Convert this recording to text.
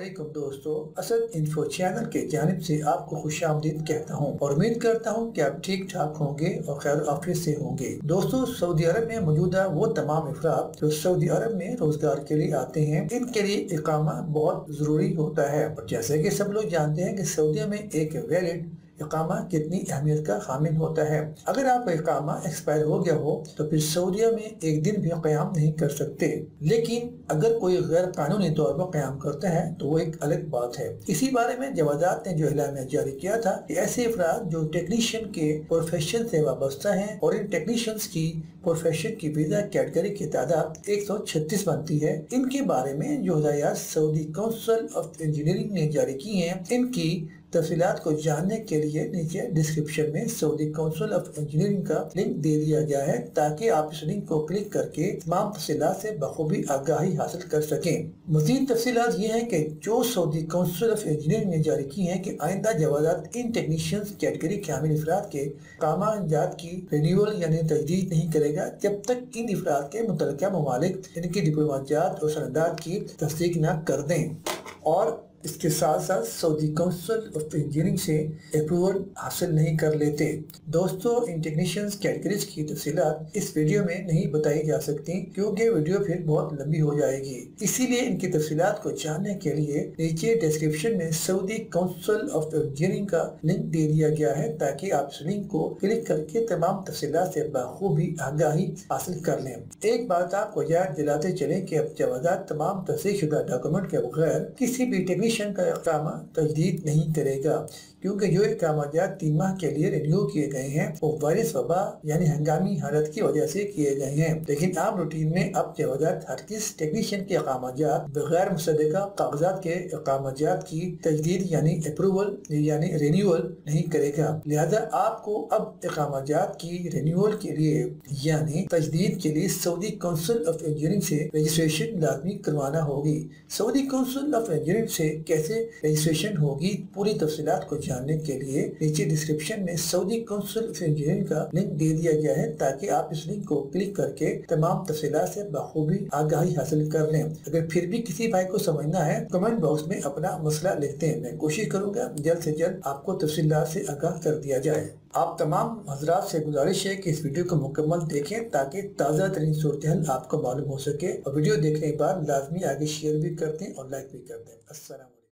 अस्सलामुअलैकुम दोस्तों, Asad info channel के जानिब से आपको खुश आमदीद कहता हूँ और उम्मीद करता हूँ कि आप ठीक ठाक होंगे और खैर आफियत से होंगे। दोस्तों, सऊदी अरब में मौजूदा वो तमाम अफराद जो सऊदी अरब में रोजगार के लिए आते हैं, इनके लिए इकामा बहुत जरूरी होता है। और जैसे कि सब लोग जानते हैं कि सऊदी में एक वैलिड इकामा कितनी अहमियत का हामिल होता है। अगर आपका इकामा एक्सपायर हो गया हो तो फिर सऊदीया में एक दिन भी क़याम नहीं कर सकते, लेकिन अगर कोई गैर कानूनी तौर पर क़याम करता है तो वो एक अलग बात है। इसी बारे में जवाजात ने जो एलामिया जारी किया था कि ऐसे अफराद जो टेक्नीशियन के प्रोफेशन से वाबस्ता हैं और इन टेक्नीशियंस की प्रोफेशन की वीजा कैटेगरी की तादाद 136 बनती है, इनके बारे में जो हिदायत सऊदी काउंसिल ऑफ इंजीनियरिंग ने जारी की हैं, इनकी तफसीलात को जानने के लिए नीचे डिस्क्रिप्शन में सऊदी काउंसिल ऑफ इंजीनियरिंग का लिंक दे दिया गया है, ताकि आप इस लिंक को क्लिक करके तमाम तफसीलात से बखूबी आगाही हासिल कर सकें। मज़ीद तफसीलात ये हैं कि जो सऊदी काउंसिल ऑफ इंजीनियरिंग ने जारी की हैं कि आइंदा जवाजात इन टेक्नीशियंस कैटेगरी के हामिल अफराद के कामाजात की रिन्यूअल यानी तजदीद नहीं करेगा जब तक इन अफराद के मुतल्लिका ममालिक इनकी डिप्लोमाजात और सनदात की तस्दीक न कर दें और इसके साथ साथ सऊदी काउंसिल ऑफ इंजीनियरिंग से अप्रूवल हासिल नहीं कर लेते। दोस्तों, इन टेक्नीशियंस कैटेगरीज की तफसीलात इस वीडियो में नहीं बताई जा सकती क्योंकि वीडियो फिर बहुत लंबी हो जाएगी। इसीलिए इनकी तफसीलात को जानने के लिए नीचे डिस्क्रिप्शन में सऊदी काउंसिल ऑफ इंजीनियरिंग का लिंक दे दिया गया है, ताकि आप इस लिंक को क्लिक करके तमाम तफसीलात से बखूबी आगाही हासिल कर लें। एक बात आपको याद दिलाते चले कि अब जवाजात तमाम तस्दीकशुदा डॉक्यूमेंट के बगैर किसी भी टेक्नीशियन का इकामा तजदीद नहीं करेगा, क्योंकि जो इकामाजात 3 माह के लिए रिन्यू किए गए हैं वो वायरस वबा यानी हंगामी हालत की वजह से किए गए हैं। लेकिन आम रूटीन में अब जवाजात हर किस टेक्नीशियन के इकामाजात बगैर मुसद्दका कागजात के इकामाजात की तजदीद यानी अप्रूवल यानी रिन्यूअल नहीं करेगा। लिहाजा आपको अब इकामाजात की रिन्यूअल के लिए यानी तजदीद के लिए सऊदी काउंसिल ऑफ इंजीनियरिंग से रजिस्ट्रेशन लाजमी करवाना होगी। सऊदी काउंसिल ऑफ इंजीनियरिंग से कैसे रजिस्ट्रेशन होगी, पूरी तफसीलात को जानने के लिए नीचे डिस्क्रिप्शन में सऊदी काउंसिल ऑफ इंजीनियरिंग का लिंक दे दिया गया है, ताकि आप इस लिंक को क्लिक करके तमाम तफसीलात से बखूबी आगाही हासिल कर लें। अगर फिर भी किसी भाई को समझना है कमेंट बॉक्स में अपना मसला लिखते हैं, मैं कोशिश करूंगा जल्द से जल्द आपको तफसीलात से आगाह कर दिया जाए। आप तमाम हजरात से गुजारिश है कि इस वीडियो को मुकम्मल देखें, ताकि ताज़ा तरीन सूरत हाल आपको मालूम हो सके, और वीडियो देखने के बाद लाजमी आगे शेयर भी कर दें और लाइक भी कर दें। अस्सलाम।